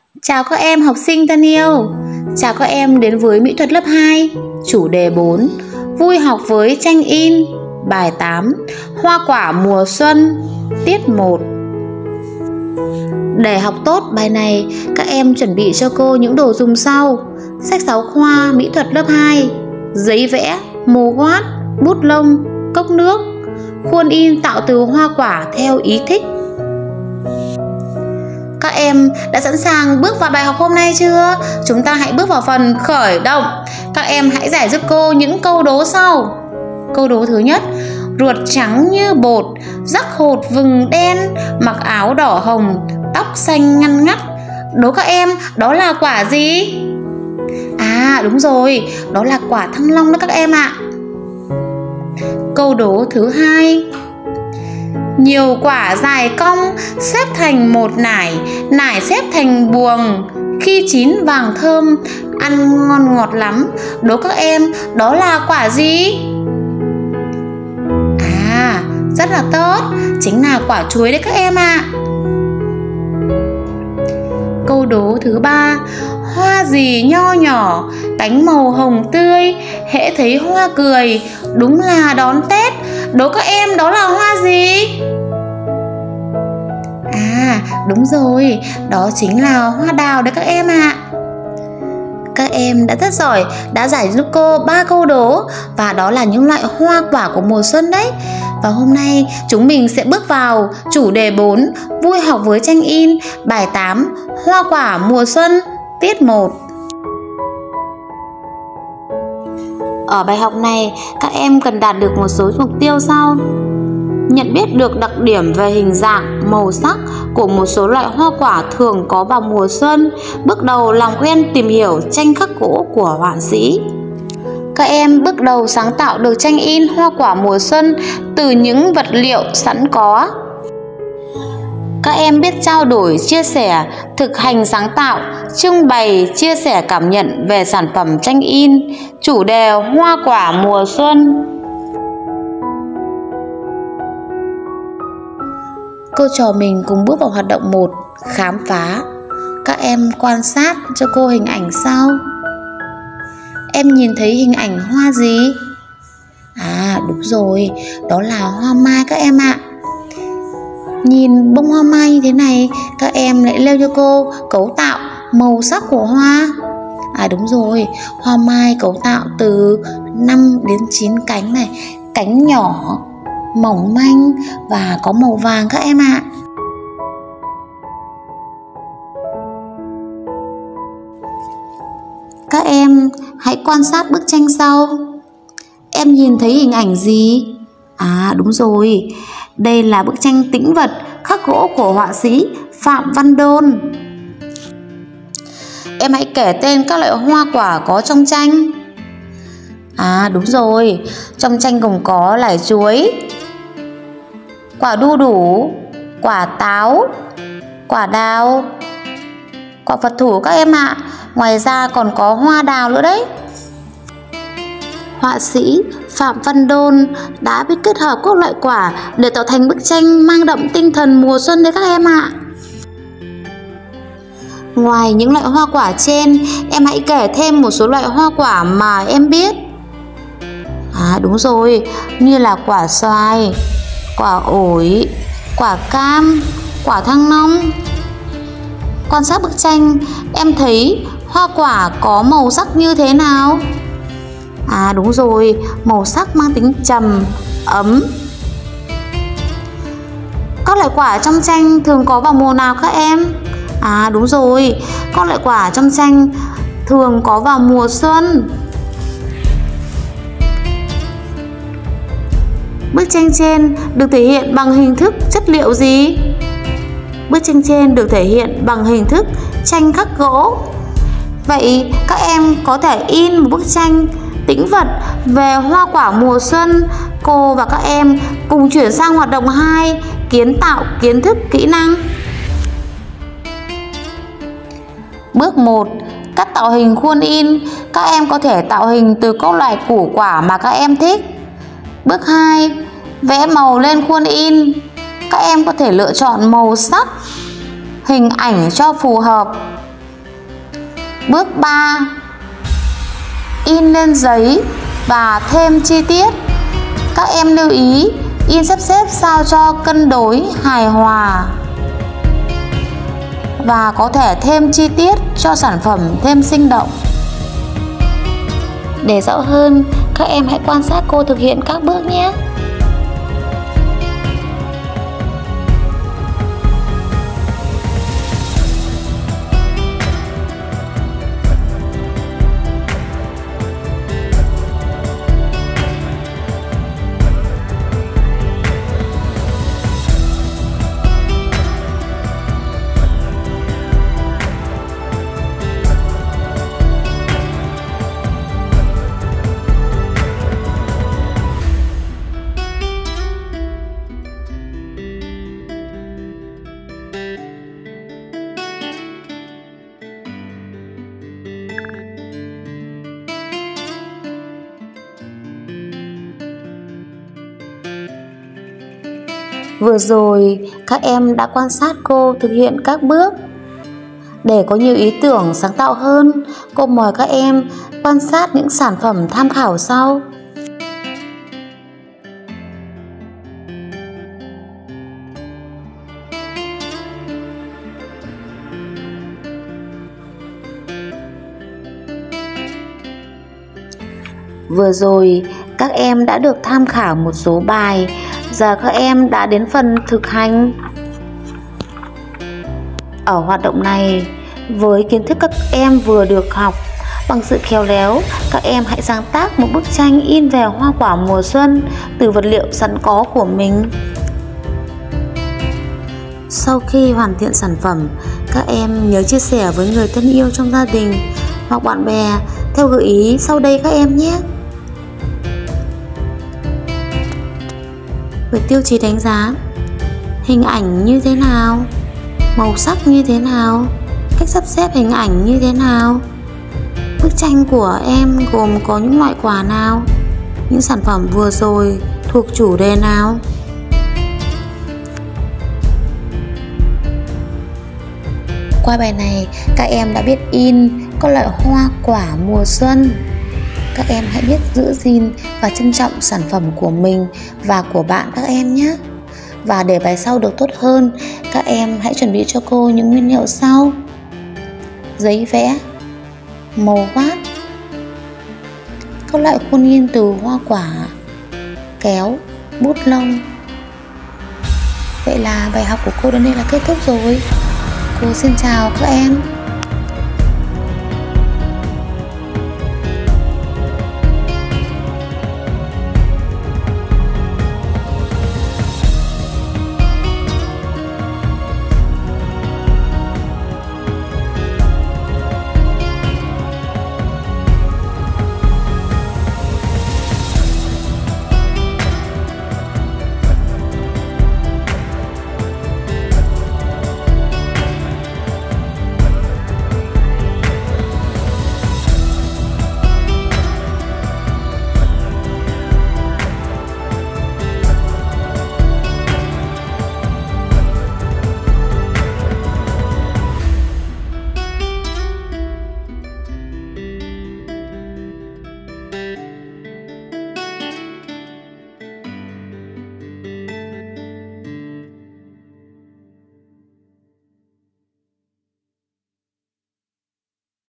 Chào các em học sinh thân yêu. Chào các em đến với mỹ thuật lớp 2, chủ đề 4, vui học với tranh in, bài 8, hoa quả mùa xuân, tiết 1. Để học tốt bài này, các em chuẩn bị cho cô những đồ dùng sau: sách giáo khoa mỹ thuật lớp 2, giấy vẽ, màu goát, bút lông, cốc nước, khuôn in tạo từ hoa quả theo ý thích. Các em đã sẵn sàng bước vào bài học hôm nay chưa? Chúng ta hãy bước vào phần khởi động. Các em hãy giải giúp cô những câu đố sau. Câu đố thứ nhất: ruột trắng như bột, rắc hột vừng đen, mặc áo đỏ hồng, tóc xanh ngăn ngắt. Đố các em, đó là quả gì? À đúng rồi, đó là quả thanh long đó các em ạ. Câu đố thứ hai: nhiều quả dài cong, xếp thành một nải, nải xếp thành buồng, khi chín vàng thơm, ăn ngon ngọt lắm. Đố các em, đó là quả gì? À, rất là tốt, chính là quả chuối đấy các em ạ. Câu đố thứ ba: hoa gì nho nhỏ, cánh màu hồng tươi, hễ thấy hoa cười, đúng là đón Tết. Đố các em, đó là hoa gì? À đúng rồi, đó chính là hoa đào đấy các em ạ. Các em đã rất giỏi, đã giải giúp cô 3 câu đố, và đó là những loại hoa quả của mùa xuân đấy. Và hôm nay chúng mình sẽ bước vào chủ đề 4, vui học với tranh in, bài 8, hoa quả mùa xuân, tiết 1. Ở bài học này, các em cần đạt được một số mục tiêu sau: nhận biết được đặc điểm về hình dạng, màu sắc của một số loại hoa quả thường có vào mùa xuân. Bước đầu làm quen tìm hiểu tranh khắc gỗ của họa sĩ. Các em bước đầu sáng tạo được tranh in hoa quả mùa xuân từ những vật liệu sẵn có. Các em biết trao đổi, chia sẻ, thực hành sáng tạo, trưng bày, chia sẻ cảm nhận về sản phẩm tranh in, chủ đề hoa quả mùa xuân. Cô trò mình cùng bước vào hoạt động 1, khám phá. Các em quan sát cho cô hình ảnh sau. Em nhìn thấy hình ảnh hoa gì? À đúng rồi, đó là hoa mai các em ạ. Nhìn bông hoa mai như thế này, các em lại leo cho cô cấu tạo màu sắc của hoa. À đúng rồi, hoa mai cấu tạo từ 5 đến 9 cánh này, cánh nhỏ, mỏng manh và có màu vàng các em ạ. Các em hãy quan sát bức tranh sau. Em nhìn thấy hình ảnh gì? À đúng rồi, đây là bức tranh tĩnh vật khắc gỗ của họa sĩ Phạm Văn Đôn. Em hãy kể tên các loại hoa quả có trong tranh. À đúng rồi, trong tranh gồm có lải chuối, quả đu đủ, quả táo, quả đào, quả Phật thủ các em ạ. Ngoài ra còn có hoa đào nữa đấy. Họa sĩ Phạm Văn Đôn đã biết kết hợp các loại quả để tạo thành bức tranh mang đậm tinh thần mùa xuân đấy các em ạ. Ngoài những loại hoa quả trên, em hãy kể thêm một số loại hoa quả mà em biết. À đúng rồi, như là quả xoài, quả ổi, quả cam, quả thanh long. Quan sát bức tranh, em thấy hoa quả có màu sắc như thế nào? À đúng rồi, màu sắc mang tính trầm, ấm. Các loại quả trong tranh thường có vào mùa nào các em? À đúng rồi, các loại quả trong tranh thường có vào mùa xuân. Bức tranh trên được thể hiện bằng hình thức chất liệu gì? Bức tranh trên được thể hiện bằng hình thức tranh khắc gỗ. Vậy các em có thể in một bức tranh tĩnh vật về hoa quả mùa xuân. Cô và các em cùng chuyển sang hoạt động 2, kiến tạo kiến thức kỹ năng. Bước 1, cắt tạo hình khuôn in. Các em có thể tạo hình từ các loại củ quả mà các em thích. Bước 2, vẽ màu lên khuôn in. Các em có thể lựa chọn màu sắc, hình ảnh cho phù hợp. Bước 3. In lên giấy và thêm chi tiết. Các em lưu ý in sắp xếp sao cho cân đối, hài hòa và có thể thêm chi tiết cho sản phẩm thêm sinh động. Để rõ hơn, các em hãy quan sát cô thực hiện các bước nhé. Vừa rồi các em đã quan sát cô thực hiện các bước. Để có nhiều ý tưởng sáng tạo hơn, cô mời các em quan sát những sản phẩm tham khảo sau. Vừa rồi các em đã được tham khảo một số bài. Giờ các em đã đến phần thực hành. Ở hoạt động này, với kiến thức các em vừa được học, bằng sự khéo léo, các em hãy sáng tác một bức tranh in về hoa quả mùa xuân từ vật liệu sẵn có của mình. Sau khi hoàn thiện sản phẩm, các em nhớ chia sẻ với người thân yêu trong gia đình hoặc bạn bè theo gợi ý sau đây các em nhé. Về tiêu chí đánh giá: hình ảnh như thế nào, màu sắc như thế nào, cách sắp xếp hình ảnh như thế nào, bức tranh của em gồm có những loại quả nào, những sản phẩm vừa rồi thuộc chủ đề nào. Qua bài này, các em đã biết in các loại hoa quả mùa xuân. Các em hãy biết giữ gìn và trân trọng sản phẩm của mình và của bạn các em nhé. Và để bài sau được tốt hơn, các em hãy chuẩn bị cho cô những nguyên liệu sau: giấy vẽ, màu vát, các loại khuôn in từ hoa quả, kéo, bút lông. Vậy là bài học của cô đến đây là kết thúc rồi. Cô xin chào các em.